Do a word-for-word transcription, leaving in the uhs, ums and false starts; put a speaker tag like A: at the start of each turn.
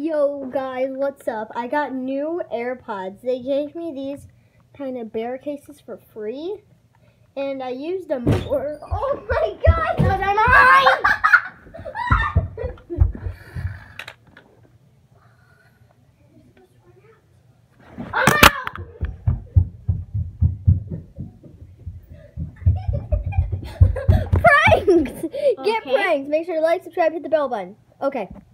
A: Yo guys, what's up? I got new AirPods. They gave me these kind of bear cases for free, and I used them for. Oh my god! Those are mine! Pranks! Get
B: Okay.
A: pranked. Make sure to like, subscribe, hit the bell button. Okay.